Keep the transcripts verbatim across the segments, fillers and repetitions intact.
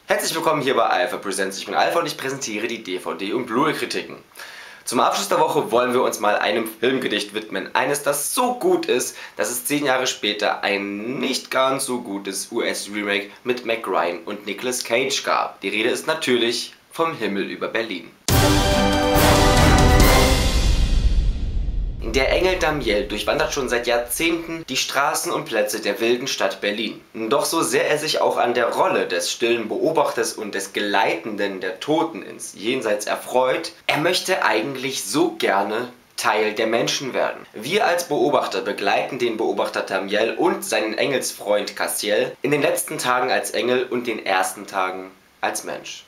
Herzlich willkommen hier bei Alpha Presents. Ich bin Alpha und ich präsentiere die D V D- und Blu-ray-Kritiken. Zum Abschluss der Woche wollen wir uns mal einem Filmgedicht widmen. Eines, das so gut ist, dass es zehn Jahre später ein nicht ganz so gutes U S-Remake mit Meg Ryan und Nicolas Cage gab. Die Rede ist natürlich vom Himmel über Berlin. Der Engel Damiel durchwandert schon seit Jahrzehnten die Straßen und Plätze der wilden Stadt Berlin. Doch so sehr er sich auch an der Rolle des stillen Beobachters und des Geleitenden der Toten ins Jenseits erfreut, er möchte eigentlich so gerne Teil der Menschen werden. Wir als Beobachter begleiten den Beobachter Damiel und seinen Engelsfreund Castiel in den letzten Tagen als Engel und den ersten Tagen als Mensch.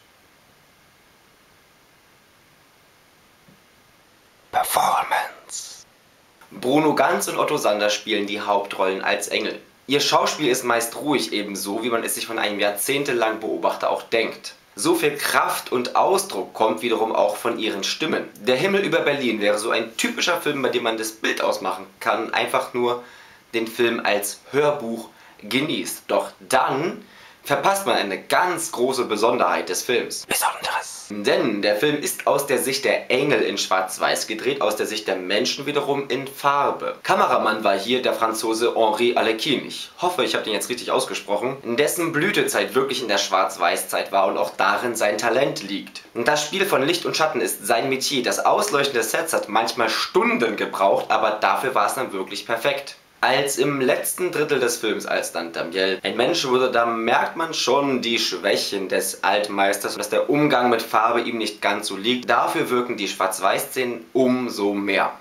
Performance. Bruno Ganz und Otto Sander spielen die Hauptrollen als Engel. Ihr Schauspiel ist meist ruhig, ebenso wie man es sich von einem jahrzehntelangen Beobachter auch denkt. So viel Kraft und Ausdruck kommt wiederum auch von ihren Stimmen. Der Himmel über Berlin wäre so ein typischer Film, bei dem man das Bild ausmachen kann, einfach nur den Film als Hörbuch genießt. Doch dann verpasst man eine ganz große Besonderheit des Films. Besonderes. Denn der Film ist aus der Sicht der Engel in Schwarz-Weiß gedreht, aus der Sicht der Menschen wiederum in Farbe. Kameramann war hier der Franzose Henri Alekin. Ich hoffe, ich habe den jetzt richtig ausgesprochen. In dessen Blütezeit wirklich in der Schwarz-Weiß-Zeit war und auch darin sein Talent liegt. Das Spiel von Licht und Schatten ist sein Metier. Das Ausleuchten des Sets hat manchmal Stunden gebraucht, aber dafür war es dann wirklich perfekt. Als im letzten Drittel des Films, als dann Damiel ein Mensch wurde, da merkt man schon die Schwächen des Altmeisters, dass der Umgang mit Farbe ihm nicht ganz so liegt. Dafür wirken die Schwarz-Weiß-Szenen umso mehr.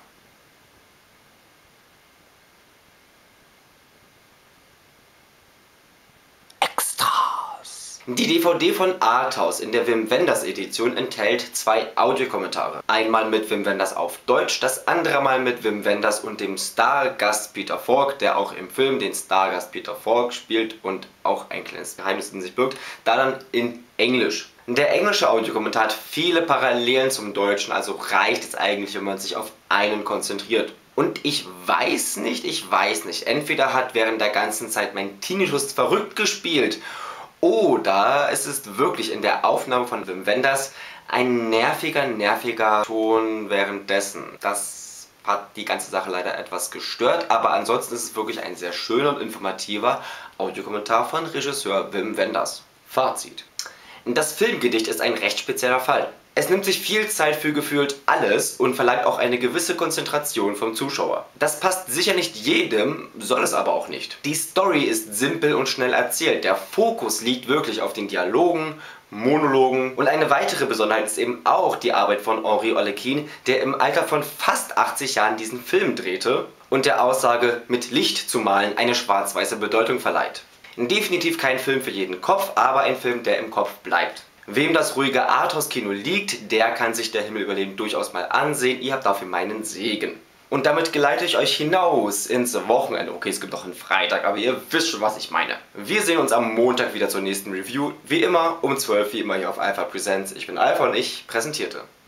Die D V D von Arthouse in der Wim Wenders Edition enthält zwei Audiokommentare. Einmal mit Wim Wenders auf Deutsch, das andere Mal mit Wim Wenders und dem Stargast Peter Falk, der auch im Film den Stargast Peter Falk spielt und auch ein kleines Geheimnis in sich birgt, da dann in Englisch. Der englische Audiokommentar hat viele Parallelen zum Deutschen, also reicht es eigentlich, wenn man sich auf einen konzentriert. Und ich weiß nicht, ich weiß nicht, entweder hat während der ganzen Zeit mein Tinnitus verrückt gespielt, oder es ist wirklich in der Aufnahme von Wim Wenders ein nerviger, nerviger Ton währenddessen. Das hat die ganze Sache leider etwas gestört, aber ansonsten ist es wirklich ein sehr schöner und informativer Audiokommentar von Regisseur Wim Wenders. Fazit. Das Filmgedicht ist ein recht spezieller Fall. Es nimmt sich viel Zeit für gefühlt alles und verlangt auch eine gewisse Konzentration vom Zuschauer. Das passt sicher nicht jedem, soll es aber auch nicht. Die Story ist simpel und schnell erzählt. Der Fokus liegt wirklich auf den Dialogen, Monologen und eine weitere Besonderheit ist eben auch die Arbeit von Henri Alekin, der im Alter von fast achtzig Jahren diesen Film drehte und der Aussage, mit Licht zu malen, eine schwarz-weiße Bedeutung verleiht. Definitiv kein Film für jeden Kopf, aber ein Film, der im Kopf bleibt. Wem das ruhige Arthouse-Kino liegt, der kann sich der Himmel über Berlin durchaus mal ansehen. Ihr habt dafür meinen Segen. Und damit geleite ich euch hinaus ins Wochenende. Okay, es gibt auch einen Freitag, aber ihr wisst schon, was ich meine. Wir sehen uns am Montag wieder zur nächsten Review. Wie immer um zwölf, wie immer hier auf Alpha Presents. Ich bin Alpha und ich präsentierte.